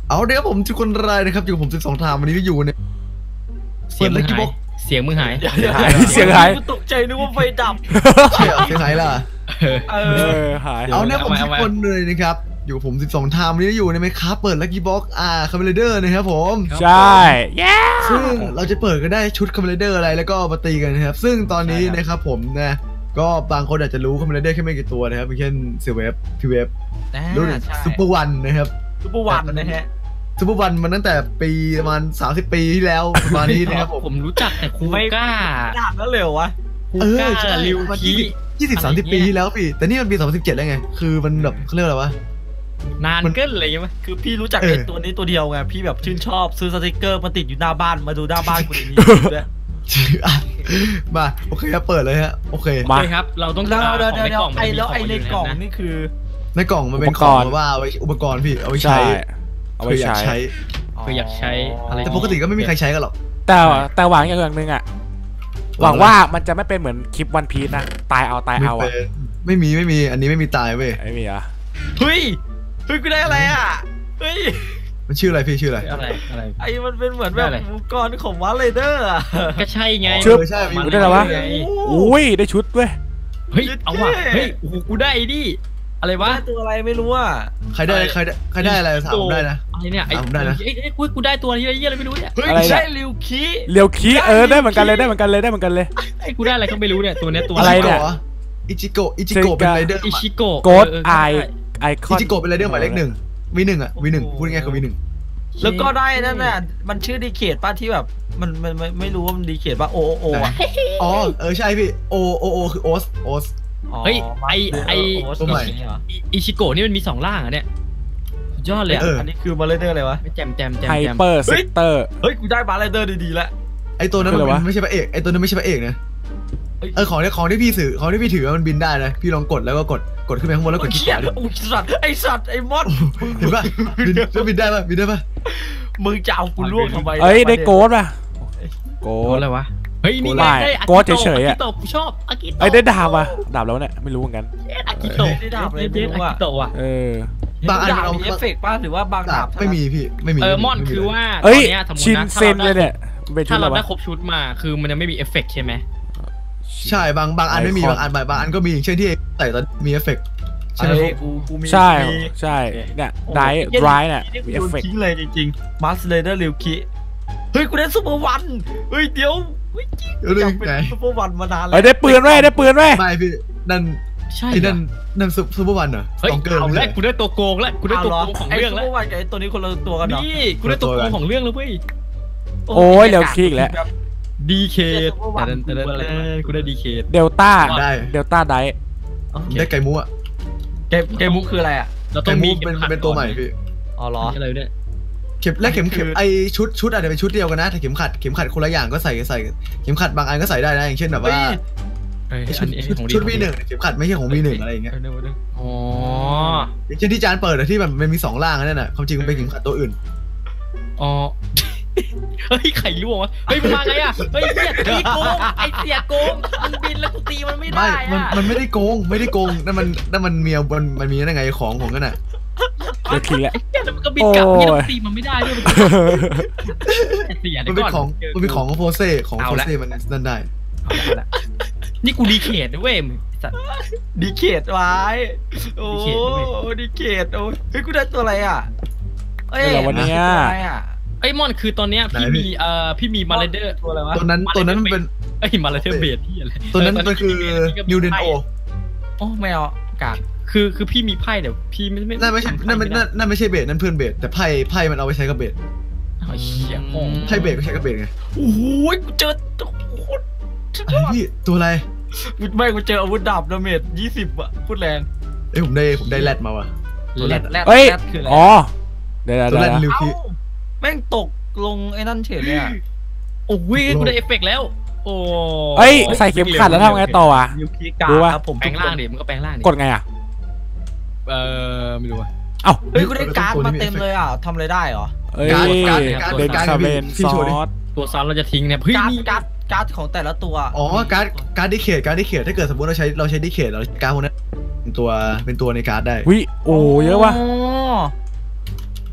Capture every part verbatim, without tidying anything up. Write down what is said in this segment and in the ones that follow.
เอาเดี๋ยวผมทุกคนรายนะครับอยู่กับผมสิบสองทามวันนี้ก็อยู่เนี่ยเสียงมึงหายเสียงมึงหายเสียงหายตกใจนึกว่าไฟดับใช่เหรอเสียงหายล่ะเออหายเอาเนี่ยผมทุกคนเลยนะครับอยู่ผมสิบสองทามวันนี้อยู่ในไหมครับเปิดลัคกี้บ็อกอ่าคาเมเลเดอร์นะครับผมใช่ซึ่งเราจะเปิดกันได้ชุดคาเมเลเดอร์อะไรแล้วก็มาตีกันนะครับซึ่งตอนนี้นะครับผมนะก็บางคนอาจจะรู้คาเมเลเดอร์แค่ไม่กี่ตัวนะครับเช่นเซเวฟพีเวฟรุ่นซูเปอร์วันนะครับซูเปอร์วันนะฮะซูเปอร์วันมันตั้งแต่ปีประมาณสามสิบปีที่แล้วประมาณนี้นะครับผมผมรู้จักแต่คูก้าถามแล้วเร็ววะคูก้าริวคียี่สิบสามสิบปีที่แล้วพี่แต่นี่มันปีสองพันสิบเจ็ดแล้วไงคือมันแบบเขาเรียกอะไรวะนานเกินอะไรยังไงคือพี่รู้จักไอ้ตัวนี้ตัวเดียวไงพี่แบบชื่นชอบซื้อสติกเกอร์มาติดอยู่หน้าบ้านมาดูหน้าบ้านกูนี้ด้วยมาโอเคครับเปิดเลยฮะโอเคมาครับเราต้องแล้วเดี๋ยวเดี๋ยวไอ้แล้วไอ้ในกล่องนี่คือในกล่องมันเป็นของว่าเอาไว้อุปกรณ์พี่เอาไว้ใช้เอาไว้ใช้คืออยากใช้อะไรแต่ปกติก็ไม่มีใครใช้กันหรอกแต่แต่หวังอย่างหนึ่งอ่ะหวังว่ามันจะไม่เป็นเหมือนคลิปวันพีซนะตายเอาตายเอาอ่ะไม่มีไม่มีอันนี้ไม่มีตายเว้ยไม่มีอ่ะเฮ้ยเฮ้ยกูได้อะไรอ่ะเฮ้ยมันชื่ออะไรพี่ชื่ออะไรอะไรอะไรไอ้มันเป็นเหมือนแบบอุปกรณ์ของวาร์เรเดอร์อ่ะก็ใช่ไงชื่อใช่กูได้แล้ววะอุ้ยได้ชุดเว้ยเฮ้ยเอาว่ะเฮ้ยกูได้ดิอะไรวะตัวอะไรไม่รู้อ่ะใครได้ใครได้ใครได้อะไรถามได้นะอะไรเนี่ยไอ้ได้นะไอ้กูกูได้ตัวนี้อะไรอะไรไม่รู้เนี่ยเฮ้ยใช่ริวคีริวคีเออได้เหมือนกันเลยได้เหมือนกันเลยได้เหมือนกันเลยไอ้กูได้อะไรก็ไม่รู้เนี่ยตัวนี้ตัวอะไรเนี่ยอิจิโกะอิจิโกะเป็นไรเดอร์อิจิโกะโกดไอไอคอนอิจิโกะเป็นไรเดอร์หมายเลขหนึ่งวีหนึ่งอ่ะวีหนึ่งพูดง่ายๆคือวีหนึ่งแล้วก็ได้นั่นน่ะมันชื่อดีเคทป้าที่แบบมันมันไม่รู้ว่ามันดีเคทป่ะโอโออ๋อเออใช่พี่โอโอโอคือโอสโอสเฮ้ยไอไอตัวใหม่อิชิโกะนี่มันมีสองร่างอ่ะเนี่ยยอดเลยอันนี้คือมาเลเดอร์อะไรวะไม่แจมแจมแจมไฮเปอร์เซกเตอร์เฮ้ยกูได้มาเลเดอร์ดีๆแล้วไอตัวนั้นมันไม่ใช่พระเอกไอตัวนั้นไม่ใช่พระเอกนะเออของที่ของที่พี่ถือของที่พี่ถือมันบินได้นะพี่ลองกดแล้วก็กดกดขึ้นไปข้างบนแล้วกดคลิกขวาด้วยไอสัตว์ไอสัตว์ไอมอสเห็นป่ะบินจะบินได้ป่ะบินได้ป่ะมึงจะเอากูล่วงทำไมเอ้ยได้โกดป่ะโกดอะไรวะเฮ้ยนี่ได้โกดเฉยๆอ่ะชอบอากิโตะไอ้ได้ดาบอ่ะดาบแล้วเนี่ยไม่รู้เหมือนกันอากิโตะได้ดาบเลยไม่รู้อ่ะอากิโตะอ่ะเออบางอันเอาเอฟเฟกต์ป่ะหรือว่าบางดาบไม่มีพี่ไม่มีเออมอนคือว่าเอ้ยชินเซนเลยเนี่ยถ้าเราได้ครบชุดมาคือมันจะไม่มีเอฟเฟกต์ใช่ไหมใช่บางบางอันไม่มีบางอันบางอันก็มีเช่นที่ใส่ตอนมีเอฟเฟกต์ใช่ไหมใช่ใช่เนี่ยไดไรเนี่ยมีเอฟเฟกต์ทิ้งเลยจริงๆมาสเลเดอร์ริวคิเฮ้ยกูได้ซูเปอร์วันเฮ้ยเดี๋ยวเฮ้ยอยากเป็นซูเปอร์วันมานานแล้วได้ปืนไหมได้ปืนไหมไม่พี่นั่นใช่นั่นนั่นซูเปอร์วันเหรอต้องเกินแล้วกูได้ตัวโกงแล้วกูได้ตัวโกงของเรื่องแล้วซูเปอร์วันกับไอ้ตัวนี้คนละตัวกันนี่กูได้ตัวโกงของเรื่องแล้วเว้ยโอ้ยเร็วคิกแล้วดีเคทแต่กูได้ดีเคทเดลต้าได้เดลต้าได้ได้ไก่มุอ่ะไก่ไก่มุคืออะไรอ่ะเราต้องมีเป็นเป็นตัวใหม่พี่อ๋อเหรออะไรเนี่ยเข็มและเข็มเข็มไอชุดชุดอาจจะเป็นชุดเดียวกันนะแต่เข็มขัดเข็มขัดคนละอย่างก็ใส่ใส่เข็มขัดบางอันก็ใส่ได้นะอย่างเช่นแบบว่าชุดชุดวีหนึ่งเข็มขัดไม่ใช่ของวีหนึ่งอะไรอย่างเงี้ยอ๋ออย่างเช่นที่จานเปิดที่แบบมันมีสองล่างนั่นน่ะความจริงมันเป็นเข็มขัดตัวอื่นอ๋อเฮ้ยไข่ล่วงวะเฮ้ยมาไงอ่ะเฮ้ยเสียตีโกงไอเสียโกงมันบินแล้วกูตีมันไม่ได้อ่ะมันไม่ได้โกงไม่ได้โกงนั่นมันนั่นมันเมียบนมันมีได้ไงของของกันน่ะเดี๋ยวทีละมันก็บินกลับนี่ตีมันไม่ได้ด้วยเสียมันเป็นของมันเป็นของของโพเซ่ของโพเซ่มันนั่นได้นี่กูดีเคทด้วยเว้ยดีเคทไว้โอ้ดีเคทโอ้เฮ้ยกูได้ตัวอะไรอ่ะเอ้ยวันนี้ไอ้มอนคือตอนเนี้ยพี่มีเอ่อพี่มีมาเลเดอร์ตัวอะไรวะตัวนั้นตัวนั้นมันเป็นไอ้มาเลเดอร์เบสที่อะไรตัวนั้นมันคือนิวเดนโอโอ้ไม่เอากากคือคือพี่มีไพ่เดี๋ยวพี่ไม่ไม่นั่นไม่ใช่นั่นไม่นั่นไม่ใช่เบสนั่นเพื่อนเบสแต่ไพ่ไพ่มันเอาไปใช้กับเบสไพ่เบสก็ใช้กับเบสไงโอ้โหกูเจอพี่ตัวอะไรไม่กูเจออาวุธดาบดาเมจยี่สิบอะพูดแรงเอ้ยผมได้ผมได้แรดมาว่ะแรดแรดเอ้ยอ๋อเดี๋ยวตัวแรดลิวคิแม่งตกลงไอ้นั่นเฉยเนี่ยโอ้ยกูได้เอฟเฟกต์แล้วโอ้เอ้ยใส่เข็มขัดแล้วทำไงต่ออ่ะดูว่าผมแปลงร่างดิมันก็แปลงร่างดิกดไงอ่ะเออไม่รู้อ่ะเอ้าเฮ้ยกูได้การ์ดมาเต็มเลยอ่ะทำอะไรได้เหรอการ์ดการ์ดการ์ดการ์ดเป็นซอสตัวซอสเราจะทิ้งเนี่ยเฮ้ยมีการ์ดการ์ดของแต่ละตัวอ๋อการ์ดการ์ดดิเคทการ์ดดิเคทถ้าเกิดสมมติเราใช้เราใช้ดิเคทเราการ์ดพวกนั้นเป็นตัวเป็นตัวในการ์ดได้วิโอ้เยอะว่ะโ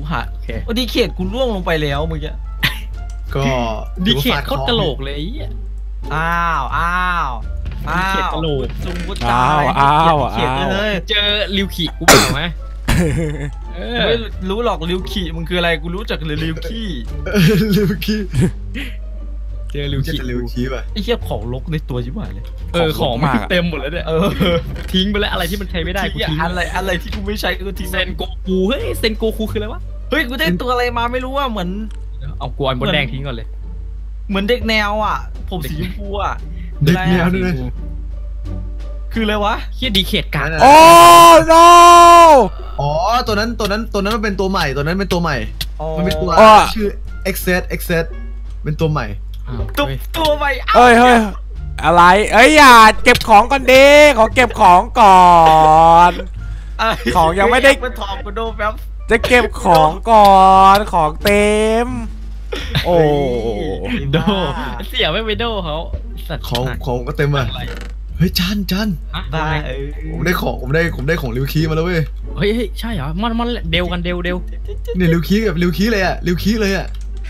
หาโอเคโอ้ดีเคทกูล่วงลงไปแล้วเมื่อกี้ก็ดีเคทโคตรกะโหลกเลยไอ้เหี้ยอ้าวอ้าวอ้าวดีเคทกะโหลกจุงวุ้อ้าวอ้าวเขียนอ้าวเลยเจอริวขิกูเปล่าไหมเออไม่รู้หรอกริวคีมึงคืออะไรกูรู้จักเลยริวคีลิวคีเจอริวจะขิลิวคีป่ะไอ้เหี้ยของลกในตัวชิบหายเลยเออของมันเต็มหมดแล้วเนี่ยเออทิ้งไปแล้วอะไรที่มันใช้ไม่ได้กูทิ้งทิ้งอะไรอะไรที่กูไม่ใช้กูทิ้งเซนโกคูเฮ้ยเซนโกคูคืออะไรวะเฮ้ยกูได้ตัวอะไรมาไม่รู้ว่าเหมือนเอากวนบนแดงทิ้งก่อนเลยเหมือนเด็กแนวอ่ะ ผมสีชมพูอ่ะเด็กแนวด้วยนะคืออะไรวะเฮียดีเคทการ์ดโอ้ no อ๋อตัวนั้นตัวนั้นตัวนั้นมันเป็นตัวใหม่ตัวนั้นเป็นตัวใหม่ มันเป็นตัวอ๋อชื่อ Access Access เป็นตัวใหม่อ้าวตัวเฮ้ยตัวใหม่เอ้ยเฮ้ยอะไรเอ้ยอย่าเก็บของก่อนดิขอเก็บของก่อน ของยังไม่ได้เป็นทองกูโดแป๊บจะเก็บของก่อนของเต็ม โอ้โดเสียไม่ไปโดเขาสัตว์ของของก็เต็มอ่ะเฮ้ยจันจันฮะได้อะไรเออผมได้ของผมได้ผมได้ของลิวคีมาแล้วเว้ยเฮ้ยเฮ้ยใช่เหรอมันมันเดวกันเดวเดวเนี่ยลิวคีกับลิวคีเลยอ่ะลิวคีเลยอ่ะ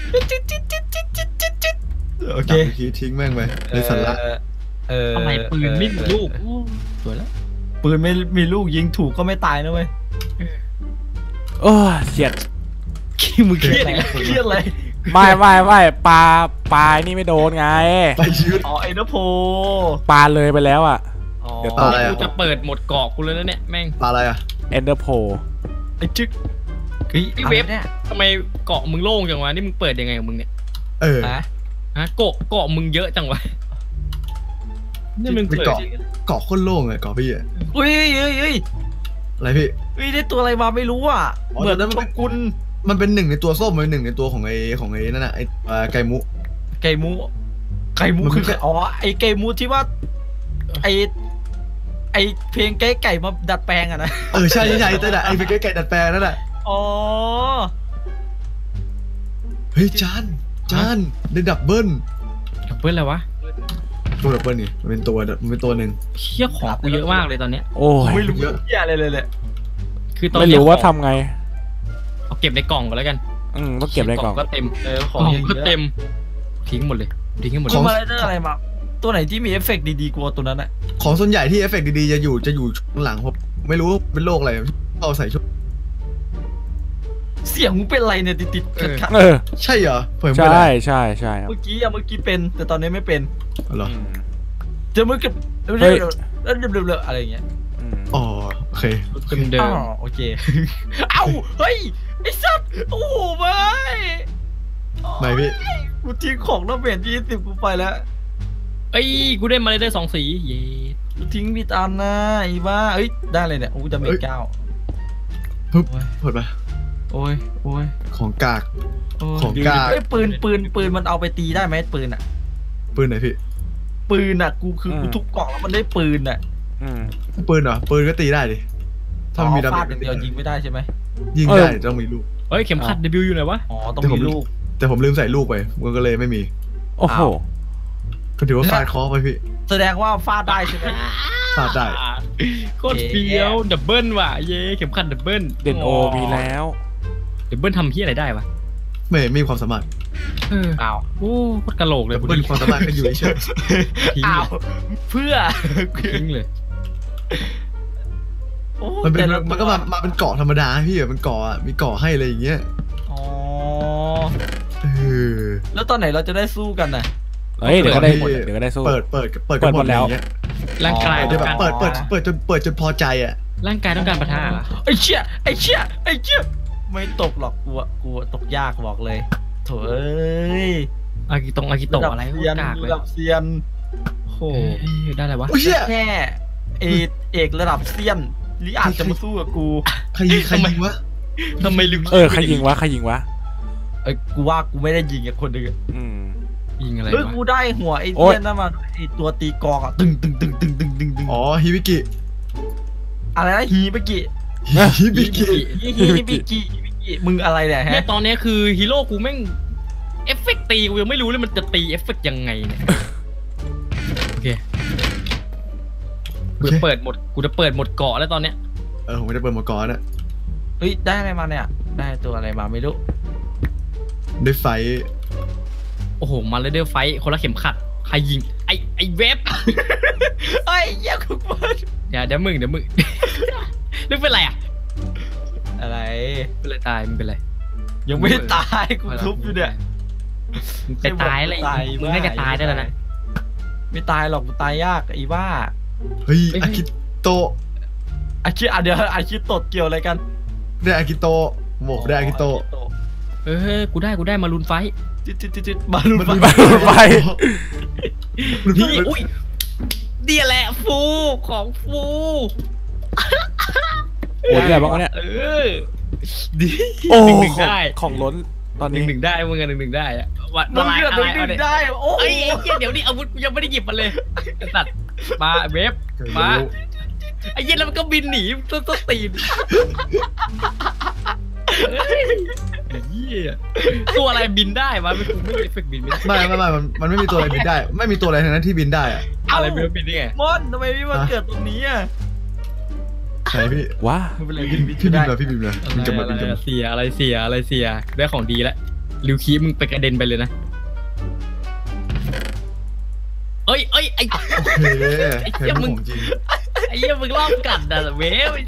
โอเคลิวคีทิ้งแม่งไปในสันละเออทำไมปืนไม่มีลูกโอ้สวยแล้วปืนไม่มีลูกยิงถูกก็ไม่ตายนะเว้ยโอ้เฉียดขี้มึงเครียดอีกแล้วเครียดอะไรไม่ไม่ไม่ปลาปลานี่ไม่โดนไงไปชีวิตอ๋อไอ้นโพปลาเลยไปแล้วอ่ะอ๋อเดี๋ยวปลาอะไรอะกูจะเปิดหมดเกาะกูเลยนะเนี่ยแม่งปลาอะไรอ่ะเอนเดอร์โพไอ้จึ๊กเฮ้ยพี่เว็บอะไรเนี่ยทำไมเกาะมึงโล่งจังวะนี่มึงเปิดยังไงของมึงเนี่ยเออฮะฮะเกาะเกาะมึงเยอะจังวะนี่มึงเป็นเปิดเกาะ เกาะโคนโล่งเลยเกาะพี่อ่ะเฮ้ยเฮ้ยเฮ้ยอะไรพี่เฮ้ยได้ตัวอะไรมาไม่รู้อ่ะอ๋อเหมือนแต่นั้นมันพวกคุณมันเป็นหนึ่งในตัวส้มมันเป็นหนึ่งในตัวของไอ้ของไอ้นั่นน่ะไอ้อ่าไก่มุไก่มูไก่มูมันคือแค่อ๋อไอ้ไก่มูที่ว่าไอ้ไอ้เพลงไก่ไก่มาดัดแปลงอะนะเออใช่ใช่ใช่แต่น่ะไอ้เป็นไก่ไก่ดัดแปลงนั่นแหละอ๋อเฮ้ยจานจานได้ดับเบิลดับเบิ้ลอะไรวะตัวดับเบิลนี่มันเป็นตัวมันเป็นตัวหนึ่งเชี่ยของกูเยอะมากเลยตอนเนี้ยโอ้ยไม่รู้เยอะเหี้ยอะไรเลยแหละคือตอนไม่เนี้ยรู้ว่าของทำไงเอาเก็บในกล่องก่อนแล้วกันอืมต้องเก็บในกล่องก็เต็มเออขกอล่งองเยอะก็เต็มทิ้งหมดเลยทิ้งให้หมดเลคืยอมาได้อะไรมาตัวไหนที่มีเอฟเฟกต์ดีๆกว่าตัวนั้นอะของส่วนใหญ่ที่เอฟเฟกต์ดีๆจะอยู่จะอยู่ช่วงหลังผมไม่รู้ว่าเป็นโรคอะไรเอาใส่ชุดเสียงมึงเป็นไรเนี่ยติดๆขัดเออใช่เหรอผมไม่ใช่ได้ใช่ใช่คๆรับเมื่อกี้อะเมื่อกี้เป็น แต่ตอนนี้ไม่เป็นอ๋อเหรออืมเจอเมื่อกี้เฮ้เรื่ยอยๆแล้วเรื่อยๆอะไรอย่างเงี้ยอืมอ๋อโอเคเดิมเดิอ๋มอโอเค เอ้าเฮ้ยไอ้สัตว์โอ้โหไม่ไม่พี่กูทิ้งของแล้วเปลี่ยนยี่สิบกูไปแล้วเอ้ยกูได้มาเลยได้สองสีเย้กูทิ้งพิดอันนะไอ้บ้าเอ้ยได้เลยเนี่ยโอ้จะเมกเก้าปึ๊บโอ้ยหมดปะโอ้ยโอ้ยของกากโอ้ยของกล้าเอ้ยปืนปืนปืนมันเอาไปตีได้ไหมปืนอะปืนไหนพี่ปืนอะกูคือกูทุบกล่องแล้วมันได้ปืนอะอืมปืนเหรอปืนก็ตีได้ดิถ้ามันมีดาฟาเมดจอย่างเดียวยิงไม่ได้ใช่ไหมยิงเออได้ต้องมีลูกเฮ้ยเข็มขัดเดบิวต์อยู่ไหนวะอ๋อต้องแต่ผมมีลูกแต่ผมลืมใส่ลูกไปมันก็เลยไม่มีโอ้โหอ้าวก็ถือว่าฟาดเคอไปพี่แสดงว่าฟาดได้ใช่ไหมฟาดได้โคตรเฟี้ยวดับเบิลว่ะเย้เข็มขัดดับเบิลเด่นโอมีแล้วดับเบิลทำที่อะไรได้วะไม่ไม่มีความสามารถเอออ้าวโอ้โคตรกะโหลกเลยเบิ้ลความสามารถก็อยู่เฉยทิ้งอ้าเลวย เพื่อทิ้งเลยโอ้มันเป็นแต่ละมันก็มามาเป็นเกาะธรรมดาพี่อะเป็นเกาะอะมีเกาะให้อะไรอย่างเงี้ยอ๋อเออแล้วตอนไหนเราจะได้สู้กันน่ะเฮ้ยเดี๋ยวก็ได้เปิดเดี๋ยวก็ได้สู้เปิดเปิดเปิดเปิกันดหหมมดดแล้แล้ว วเงี้ยร่างกายเปิดต้ได้องแบบการเปิดเปิดเปิดจนเปิดจนพอใจอ่ะร่างกายต้องการปะทะเหรอไอ้เชี่ยไอ้เชี่ยไอ้เชี่ยไม่ตกหรอกกูอะกูอะตกยากบอกเลยโถเอ้ยอากิโตงอากิโตะอะไรเซียนกากเลยระดับเซียนโอ้โหได้อะไรวะโอ้ยเชี่ยแค่เอกเอกระดับเซียนลิอาจจะมาสู้กับกูใครยิงใครยิงวะทำไมลืมเออใครยิงวะใครยิงวะเอ้ยกูว่ากูไม่ได้ยิงกับคนอื่นอืมยิงอะไรเฮ้ยวะกูได้หัวไอ้โอ๊เซียยนนั่นมาไอ้ตัวตีกลองอะตึงตึงตึงตึงตึงตึงตึงอ๋อฮิบิกิอะไรนะฮีบิกิฮิบิกิฮีฮีบิกิฮีบิกิมึงอะไรเนี่ยเนี่ยฮะตอนนี้คือฮีโร่กูแม่งเอฟเฟกต์ตีกูยังไม่รู้เลยมันจะตีเอฟเฟกต์ยังไงเนี่ยโอเคกูจะเปิดหมดกูจะเปิดหมดเกาะแล้วตอนเนี้ยเออผมไม่ได้เปิดมาก่อนอะเฮ้ยได้อะไรมาเนี่ยได้ตัวอะไรมาไม่รู้ได้ไฟโอ้โหมาเลยเดอร์ไฟคนละเข็มขัดใครยิงไอไอเว็บไอ้เหี้ยกูเปิดเดี๋ยวเดี๋ยวมึงเดี๋ยวมึงนึกเป็นไรอ่ะอะไรเป็นไรตายมึงเป็นไรยังไม่ตายกูทุบอยู่เนี่ยมึงไปตายเลยมึงให้แกตายได้แล้วนะไม่ตายหรอกมันตายยากไอ้บ้าเฮ้ยเฮ้ยอากิโตะอาชีพอ่ะเดี๋ยวอาชีพตดเกี่ยวอะไรกันได้อากิโตะหมกได้อากิโตะเออกูได้กูได้มารุนไฟจิตจิตจิตมาลุ้นมันมาไปนี่อุ้ยเดียแหละฟูของฟูโอ้ยอะไรบ้างวะเนี่ยเออดีโอ้หนึ่งหนึ่งของได้ของล้นตอนหนึ่นี้งหนึ่งได้มึงกันหนึ่งหนึ่งได้อะวัดมึงอะไรเกิดอะมึไรงดึงได้โอ้เอ้ยไอ้เหี้ยเดี๋ยวนี้อาวุธกูยังไม่ได้หยิบมันเลยไอ้สัตว์มาเว็บมาไอ้เหี้ยแล้วมันก็บินหนีต้นต้นตีนเฮ้ยไอ้เหี้ยตัวอะไรบินได้วะไม่กูไม่มีเอฟเฟกต์บินไม่ได้ไม่ไม่ไม่มันมันไม่มีตัวอะไรบินได้ ไม่มีตัวอะไรทั้งนั้นที่บินได้อะอะไรบินบินได้ไงมอนทำไมพี่มันเกิดตรงนี้อ่ะไหนพี่ว้าไม่เป็นไรพี่พี่พี่บินได้มาพี่บินมาบินจะมาบินจะมาเสียอะไรเสียอะไรเสียได้ของดีแล้วลิวคีมึงไปกระเด็นไปเลยนะเอ้ยเอ้ยไอ้โอเคแค่เป็นของจริงไอ้เหี้ยมึงรอบกัดอ่ะเว้ย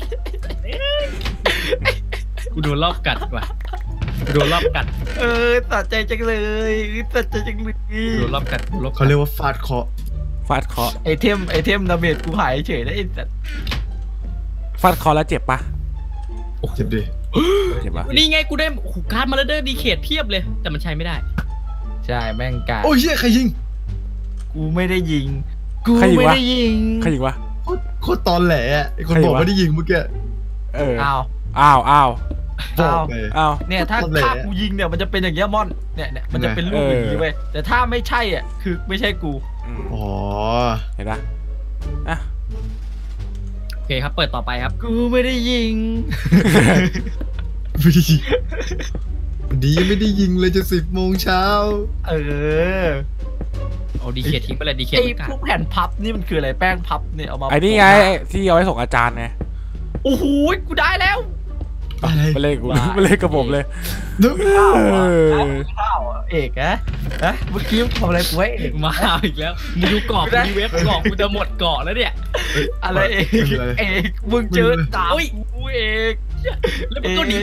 กูโดนรอบกัดว่ะกูโดนรอบกัดเออตัดใจจังเลยตัดใจจังเลยกูโดนรอบกัดกูรอบกัดเขาเรียกว่าฟาดเคาะฟาดเคาะไอเทมไอเทมดาเมจกูหายเฉยได้แต่ฟาดเคาะแล้วเจ็บปะเจ็บดิเจ็บปะนี่ไงกูได้หูการ์ดมาแล้วเด้อดีเขตเพียบเลย แต่มันใช้ไม่ได้ใช่แม่งกาโอ้ยเหี้ยใครยิงกูไม่ได้ยิงกูใครยิงไม่วะได้ยิงใครยิงวะโคตรโคตรตอนแหลอะไอคนใครบอกวะไม่ได้ยิงเมื่อกี้เอออ้าวอ้าวอ้าวบอกไปอ้าวเนี่ยถ้าต้นเลยถ้าอะกูยิงเนี่ยมันจะเป็นอย่างเงี้ยมอนเนี่ยเนี่ยมันจะเป็นรูปเอออย่างนี้เว้ยแต่ถ้าไม่ใช่อ่ะคือไม่ใช่กูอืมอ๋อเห็นปะอ่ะโอเคครับ เปิดต่อไปครับกูไม่ได้ยิงไม่ได้ยิงวันนี้ยังไม่ได้ยิงเลยจะสิบโมงเช้าเออเอาดีเขตทิ้งไปเลยดีเขตไอ้ไม่กัดพวกแผ่นพับนี่มันคืออะไรแป้งพับเนี่ยเอามาไอ้นี่ไงที่เอาไว้ส่งอาจารย์ไงโอ้โหกูได้แล้วอะไรมาเล่นกูว้ายมาเล่นกับผมเลยนึกข้าวเออ่ะอข้าวอ่ะเอกนะนะเมื่อกี้ทำอะไรกูให้เอกมาอีกแล้วมึงดูเกาะมึงเว็บเกาะกูจะหมดเกาะแล้วเนี่ยอะไรเอกเอกมึงเจอตามกูเอกแล้วมันก็หนี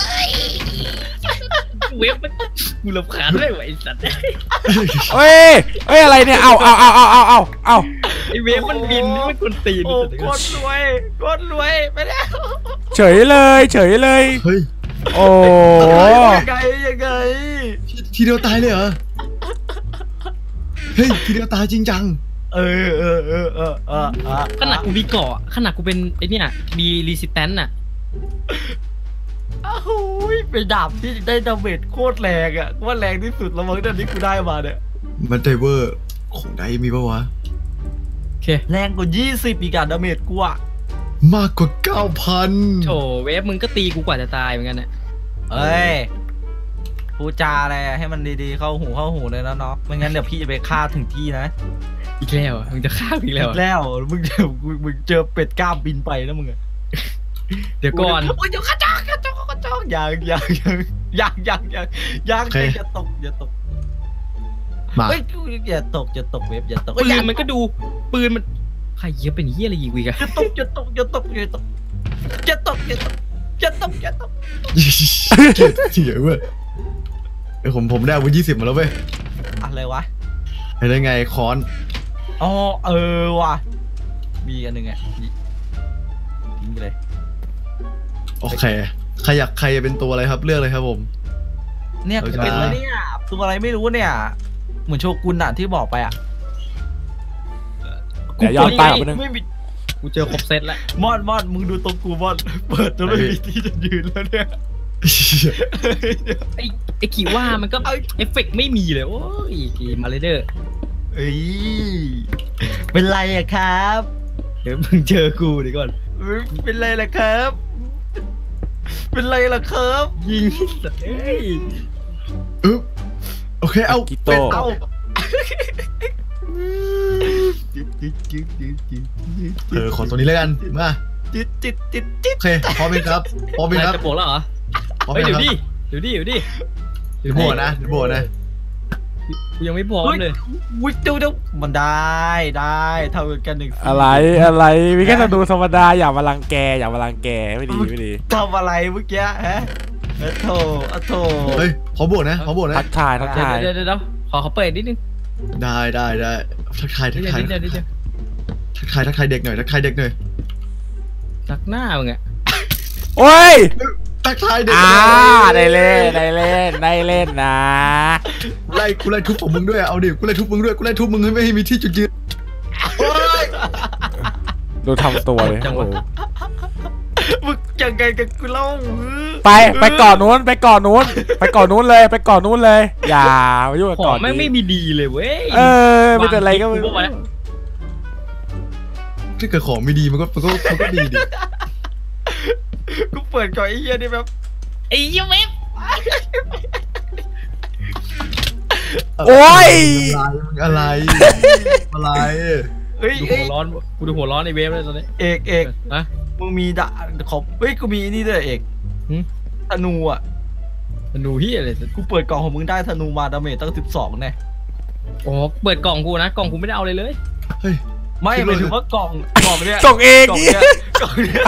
เว็บมันกูรำคาญด้วยวะไอ้สัตว์เฮ้ยเฮ้ยอะไรเนี่ย เอาเอาเอาเอาเอาเอาเอาไอ้เว็บมันบินนี่มันคนตีนโอ้โคตรรวยโคตรรวยไปแล้วเฉยเลยเฉยเลยเฮ้ยโอ้ยังไงยังไงทีทีเดียวตายเลยเหรอ เฮ้ยทีเดียวตายจริงจังเออเออเออเออเออเออขนาดกูมีเกาะขนาดกูเป็นไอ้นี่น่ะมีรีสิสแตนต์น่ะอ้าวเป็นดาบที่ได้ดาเมจโคตรแรงอ่ะว่าแรงที่สุดแล้วมั้งตอนนี้กูได้มาเนี่ยมันไดเวอร์ของไดมีปะวะโอเคแรงกว่ายี่สิบอีกอะดาเมจกูอะมากกว่าเก้าพันโถเว็บมึงก็ตีกูกว่าจะตายเหมือนกันน่ะเอ้ยพูดจาอะไรอะให้มันดีๆเข้าหูเข้าหูเลยนะเนาะไม่งั้นเดี๋ยวพี่จะไปฆ่าถึงที่นะอีกแล้วอ่ะมึงจะฆ่ากูอีกแล้วอ่ะแล้วมึงเจอมึงมึงเจอเป็ดกล้ามบินไปนะมึงอะเดี๋ยวก่อนโอ้ยเดี๋ยวกระจอกกระจอกกระจอกยังยังยังยังยังยังยังอย่าตกอย่าตกมาเฮ้ยอย่าตกอย่าตกเว็บอย่าตกปืนมันก็ดูปืนมันใครเยอะเป็นเหี้ยอะไรอีกวีกอะอย่าตกอย่าตกอย่าตกอย่าตกอย่าตกอย่าตกอย่าตกอย่าตกเกลียดเสียเว้ยไอผมผมได้อาวุธยี่สิบมาแล้วเว้ยอะไรวะเห็นได้ไงค้อนอ๋อเออว่ะมีอันหนึ่งอ่ะทิ้งไปเลยโอเคใครอยากใครจะเป็นตัวอะไรครับเลือกเลยครับผมเนี่ยเราจะเป็นอะไรเนี่ยตัวอะไรไม่รู้เนี่ย เหมือนโชกุนอะที่บอกไปอะเดี๋ยวย้อนไปอ่ะนึงไม่มีกูเจอครบเซตแล้วมอนมอนมึงดูตรงกูมอนเปิดจนไม่มีที่จะยืนแล้วเนี่ยไอ้ไอ้ขีว่ามันก็เอฟเฟกต์ไม่มีเลยโอ้ยมาเลยเดอร์เอ้ยเป็นไรอะครับเดี๋ยวมึงเจอกูเดี๋ยวก่อนเป็นไรล่ะครับ เป็นไรล่ะครับยิงเอ้ยอึ๊บโอเคเอากิโต้เป็ดเอาเออขอตัวนี้แล้วกันมาจิตจิตจิตจิตโอเคพร้อมไหมครับพร้อมไหมอะไรครับจะบวกแล้วเหรอพร้อมเฮ้ยไหมเดี๋ยวครับดิเดี๋ยวดิเดี๋ยวดิเดี๋ยวโบนะเดี๋ยวโบนะกูยังไม่พร้อมเลยวุ้ยเดี๋ยวเดี๋ยวมันได้ได้เท่ากันหนึ่งอะไรอะไรมีแค่ธนูธรรมดาอย่ามารังแกอย่ามารังแกไม่ดีไม่ดีทำอะไรเมื่อกี้ฮะเออโถเออโถเฮ้ยพร้อมโบนะพร้อมโบนะทักทายทักทายเดี๋ยวเดี๋ยวเดี๋ยวขอเขาเปิดนิดนึงได้ได้ได้ทักทายทักเดี๋ยวทายเดี๋ยวเดี๋ยวเดี๋ยวทักทายทักทายเด็กหน่อยทักทายเด็กหน่อยตักหน้ามึงอะโอ้ยทักทายเด็กอ่าได้เล่นได้เล่นได้เล่นนะไล่กูไล่ทุบของมึงด้วยเอาดิกูไล่ทุบมึงด้วยกูไล่ทุบมึงให้ไม่ให้มีที่จุดยืนโอ้ยดูทำตัวเลยโอ้โหมึงยังไงกับกูเล่าไปไปเกาะนู้นไปเกาะนู้นไปเกาะนู้นเลยไปเกาะนู้นเลยอย่ามายุ่งกับของเกาะแม่งไม่นี้มีดีเลยเว้ยเออไม่แต่อะไรก็ไม่วางคลิปกูบอกไว้ถ้าเกิดของไม่ดีมันก็มันก็มันก็ดีดิกูเปิดก่อนไอ้เหี้ยนี่แบบไอ้เหี้ยเว็บโอ้ยมึงอะไรมึงอะไรเฮ้ยดูเฮ้หัยวร้อนกูดูหัวร้อนในเว็บเลยตอนนี้เอกเอกนะมึงมีดาขอบเฮ้ยกูมีนี่ด้วยเอกหึธนูอ่ะมันดูเฮียอะไรกูเปิดกล่องของมึงได้ธนูมาดาเมจตั้งสิบสองแน่โอ้เปิดกล่องกูนะกล่องกูไม่ได้เอาเลยเลยเฮ้ยไม่หมายถึงว่ากล่องกล่องเนี่ยส่งเองกล่องนี่เนี่ยกล่องเนี่ย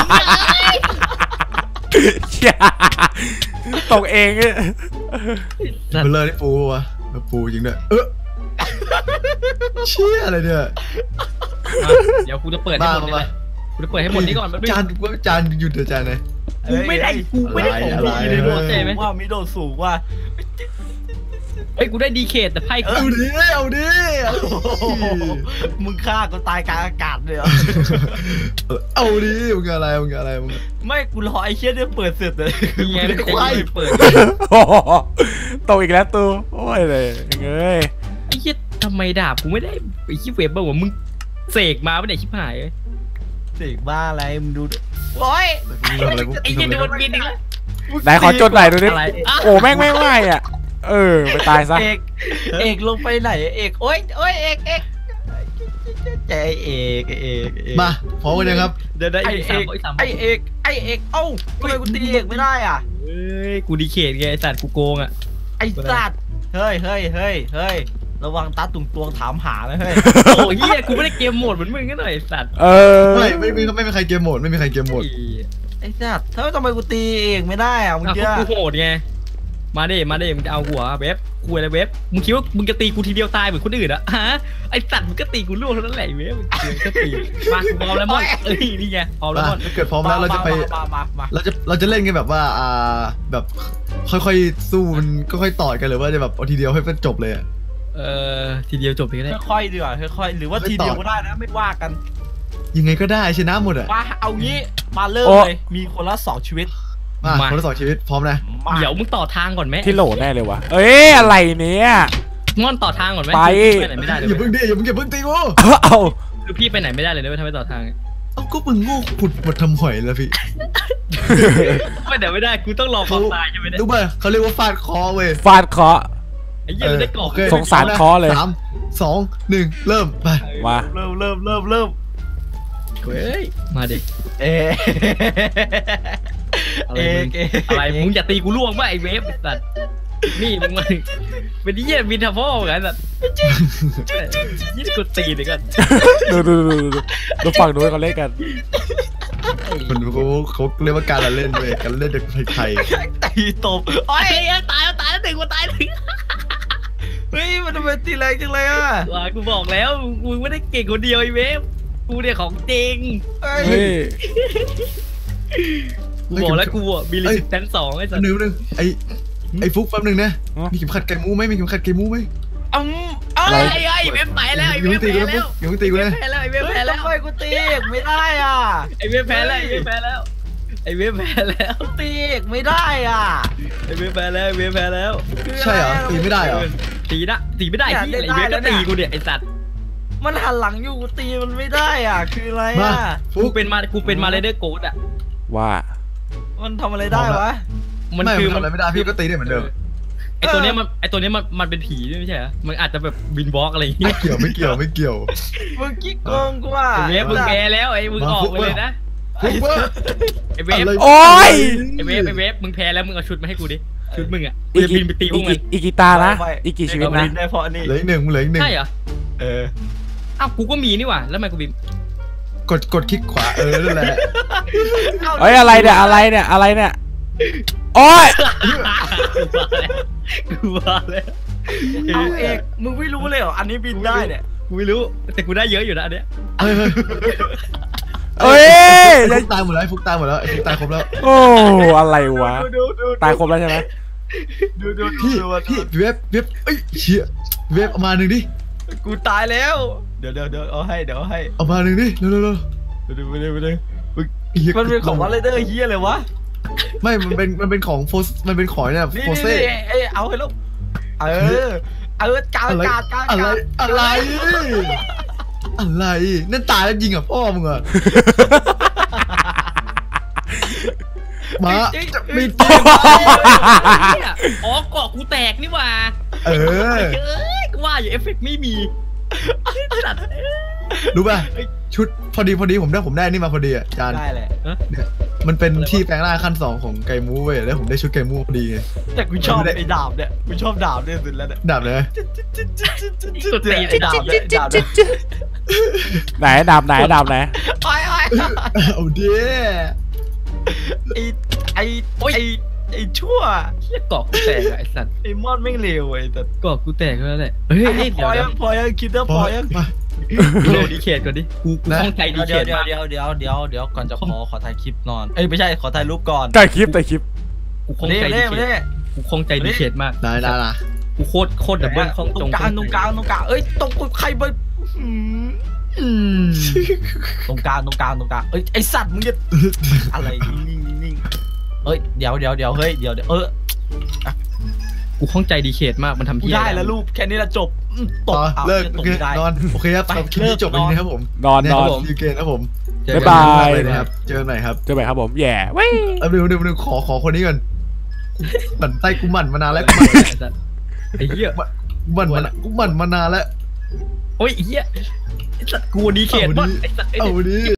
ตกเองเนี่ยมันเลยได้ปูวะปูจริงด้วยเออเชี่ยอะไรเนี่ยอ่ะเดี๋ยวกูจะเปิดให้หมดเลยกูจะเปิดให้หมดนี้ก่อนแป๊บนึงจานจานหยุดเถอะจานเลยกูไม่ได้กูไม่ได้ของดีเลยมึงเข้าใจไหมว่ามิโดสูงว่าเฮ้ยกูได้ดีเคทแต่ไพ่กูเอาดิเอาดิมึงฆ่ากูตายกลางอากาศเลยเหรอเอาดิมึงอะไรมึงอะไรมึงไม่กูรอไอ้เชี่ยเนี่ยเปิดเสร็จเลยมีไงไม่ได้เปิดโอ้โหตกอีกแล้วตูโอ้ยเลยเงยไอ้เหี้ยทำไมดาบกูไม่ได้ไอ้ขี้เว็บบ้างวะมึงเสกมาไม่ได้ชิบหายเลยเด็กบ้าอะไรมึงดูดิโอ้ยไอ้เหี้ยโดนบินอีกแล้วไหนขอจดหน่อยดูดิอะไรอ่ะโอ้แม่งไม่ไหวอ่ะเออไปตายซะเอกเอกลงไปไหนเอกโอ้ยโอ้ยเอกเอกใจเอกเอกเอกมาพร้อมกันยังครับเดี๋ยวได้ไออีกเอสามกอีกสามไอเอกไอเอกเอ้าทำไมกูตีเอกไม่ได้อ่ะเฮ้ยกูดีเคทไงไอ้สัตว์กูโกงอ่ะไอสัตว์เฮ้ยเฮ้ยเฮ้ยเฮ้ยระวังตาตุ่งตวงถามหานะเฮ้ยโอ้ยเหี้ยกูไม่ได้เกมโหมดเหมือนมึงก็หน่อยไอ้สัตว์เออไม่ไม่มีไม่มีใครเกมโหมดไม่มีใครเกมโหมดไอสัตว์เฮ้ยทำไมกูตีเอกไม่ได้อ่ะมึงอ่ะเจ้ากูโหดไงมาดิมาดิมึงจะเอาหัวเว็บกูอะไรเว็บมึงคิดว่ามึงจะตีกูทีเดียวตายเหมือนคนอื่นอะฮะไอสัตว์มึงก็ตีกูล่วงเท่านั้นแหละเว็บมึงก็ตีมาพร้อมแล้วมั้งเอ้ยนี่ไงพร้อมแล้วมามั้งถ้าเกิดพร้อมแล้วเราจะไปมามามาเราจะเราจะเล่นกันแบบว่าอ่าแบบค่อยๆสู้มันก็ค่อยต่อยกันหรือว่าจะแบบเอาทีเดียวให้มันจบเลยอะเออทีเดียวจบไปก็ได้ค่อยๆดีกว่าค่อยๆหรือว่าทีเดียวก็ได้นะไม่ว่ากันยังไงก็ได้ชนะหมดอะมาเอางี้มาเริ่มเลยมีคนละสองชีวิตมาคนละสองชีวิตพร้อมนะมาเดี๋ยวมึงต่อทางก่อนไหมที่โหลแน่เลยวะเอ้ยอะไรเนี้ยง่อนต่อทางก่อนไหมไปไปไหนไม่ได้เลยอย่าเพิ่งดิอย่าเพิ่งอย่าเพิ่งตีกูเอาคือพี่ไปไหนไม่ได้เลยนะไม่ทำให้ต่อทางเอ้าก็มึงโง่ผุดหมดทำหอยแล้วพี่ไปไหนไม่ได้กูต้องรอความตายใช่ไหมเนี่ยรู้ป่ะเขาเรียกว่าฟาดคอเว้ยฟาดเคาะไอ้เหี้ยมันได้กรอกโเคสงสารคอเลยสามสองหนึ่งเริ่มไปมาเริ่มเริ่มเริ่มเริ่มเฮ้ยมาดิเอ๊ะอะไรเอมึกงเอกอะไรมึงอย่าตีกูล่วงป่ะไอ้เวฟไอ้สัตว์นี่มึงมาเป็นที่เหี้ยบินทัพพ่อเหมือนกันสัตว์ยี่กูตีเดี๋ยวกันดูดูดูดูดูฝั่งนู้นเขาเล่นกันมันเขาเขาเรียกว่าการละเล่นเว้ยการเล่นแบบไทยตีตบโอ้ยตายแล้วตายแล้วถึงกูตายถึงเฮ้ยมันทำไมตีแรงจังเลยอ่ะว่ากูบอกแล้วกูไม่ได้เก่งคนเดียวไอ้เวฟกูเนี่ยของจริงเฮ้ยเฮ้ยกูบอกแล้วกูอ่ะมีลิสิตแทนสองไอ้ๆสัอัตนว์หนึ่งนึงไอไอฟุกแป๊บนึงนะอ๋อมีเข็มขัดไก่มูไหมมีเข็มขัดไก่มูไหมอืมเอ้ไอ้ยไอ้เวฟไปแล้วไอ้อย่าเวเพิ่ฟงตีแพ้กูนะแล้วอย่าเพิ่งตีกูนะแพ้แล้วไอ้เวฟเฮ้ยแพ้แล้วทำไมกูตีเอกไม่ได้อ่ะไอ้เวฟแพ้แล้วไอ้เวฟแพ้แล้วไอ้เวฟแพ้แล้วตีเอกไม่ได้อ่ะไอ้เวฟแพ้แล้วไอ้เวฟแพ้แล้วใช่เหรอตีไม่ได้เหรอตีนะตีไม่ได้ที่ไอ้เวฟก็ตีกูเนี่ยไอ้สัตว์มันหันหลังอยู่กูตีมันไม่ได้อ่ะคืออะไรมาอ่ะฟุกูกเป็นมากูเป็นมาเลเดอร์โกดอ่ะว่ามันทำอะไรได้วะมันไม่คือมันทำอะไรไม่ได้พี่ก็ตีได้เหมือนเดิมไอ้ตัวเนี้ยมันไอ้ตัวเนี้ยมันมันเป็นผีด้วยไม่ใช่เหรอมันอาจจะแบบบินบล็อกอะไรอย่างเงี้ไม่ยเกี่ยวไม่เกี่ยวไม่เกี่ยวมึงกิ๊กโกงกูอ่ะไอ้เวฟมึงแพ้แล้วไอ้มึงออกไปเลยนะซุปเปอร์ไอเวฟอะไรโอ้ยไอเวฟไอเวฟมึงแพ้แล้วมึงเอาชุดมาให้กูดิชุดมึงอ่ะกูอีกจะบินไปตีพวกมันอีกกี่ตานะอีกกี่ชีวิตนะได้เพราะนี่เหลืออีกหนึ่งเหลืออีกหนึ่งใช่เหรอเอออ้าวกูก็มีนี่หว่าแล้วทำไมกูบินกดกดคลิกขวาเออนั่นแหละเฮ้ยอะไรเนี่ยอะไรเนี่ยอะไรเนี่ยโอ้ยกูว่าแล้วเอาเอกมึงไม่รู้เลยเหรออันนี้บินได้เนี่ยกูไม่รู้แต่กูได้เยอะอยู่นะอันเนี้ยเฮ้ยเฮ้ยเอ้ยไอ้ฟุกตายหมดแล้วไอ้ฟุกตายหมดแล้วไอ้ฟุกตายครบแล้วโอ้อะไรวะดูดูตายครบแล้วใช่ไหมดูดูพี่ดูพี่เว็บเว็บเอ้ยเชี่ยเว็บเอามาหนึ่งดิกูตายแล้ว เดี๋ยวเดี๋ยวเดี๋ยวเอาให้เดี๋ยวเอาให้เอามาหนึ่งดิเร็วเร็วเร็วดูดูดูดูดูเหี้ยมันเป็นของวันไรเดอร์เฮียเลยวะไม่มันเป็นมันเป็นของโฟสมันเป็นของเนี่ยนี่โฟนี่เซ่นี่เอ้ยเอาให้ลูกเออเออกาอะไรกากาอะไรกาอะไรอะไรนั่นตายแล้วยิงกับพ่อมึงเหรอมาจะมีอ๋อเกาะกูแตกนี่หว่าเออเอ้ยกูว่าอยู่เอฟเฟกต์ไม่มีสัตว์รู้ป่ะชุดพอดีพอดีผมได้ผมได้นี่มาพอดีอ่ะจานได้แหละเนี่ยมันเป็นที่แปลงร่างขั้นสองของไก่มูเว้ยแล้วผมได้ชุดไก่มูพอดีไงแต่กูชอบไอ้ดาบเนี่ยกูชอบดาบเนี่ยสุดแล้วเนี่ยดาบเลยสุดตีนไอ้ดาบเนี่ยดาบเนี่ยไหนดาบไหนดาบไหนไอ้ไอ้เอาดิไอ้ไอ้ไอ้ไอ้ชั่วเหี้ยเกาะกูแตกอะไอ้สัตว์ไอ้มอนไม่งเลวไอ้แต่เกาะกูแตกแล้วแหละเฮ้ยไอ้เดี๋พยวอเดี๋ยัยวงพอยังคิดว่าพอยังมากูโดนดีเคทก่อนดิกูกูข้องใจดีเดี๋ยวเคเดี๋ยวทเดี๋ยวมากเดี๋ยวเดี๋ยวเดี๋ยวก่อนจะขอขอถ่ายคลิปนอนเอ้ยไม่ใช่ขอถ่ายรูปก่อนแต่คลิปแต่คลิปกูข้องเล่ใจดีเล่เคเล่ทกูข้องใจดีเคทมากได้ได้ละกูโคตรโคตรดับเบิลข้องตตรรง งกลางตรงกลางตรงกลางเอ้ยตรงใครไปตรงกลางตรงกลางตรงกลางเอ้ยไอสัตว์มึงจะอะไรนิ่งนิ่งนิ่งเอ้ยเดี๋ยวเดี๋ยวเดี๋ยวเฮ้ยเดี๋ยวเดี๋ยวเออกูข้องใจดีเคทมากมันทำกูเหี้ยได้แล้วรูปแค่นี้ละจบตต่กอเลิกตโอก เคได้นอนโอเคครับสำหรับคลิปนี้จบไปนี้นะครับผมนอนนอนยูเกนครับผมบ๊ายบายเลยนะครับเจอกันใหม่ครับเจอไหมครับผมแย่เว้ยเอาดูดูดูขอขอคนนี้ก่อนหมั่นไส้กูหมั่นมานานแล้วไอ้สัตว์ไอ้เหี้ยกูหมั่นมานกูหมั่นมานานแล้วโอ้ยไอ้เหี้ยไอ้สัตว์กูดีเคทมากไอ้สัตว์ไอ้เอาเด็กดิ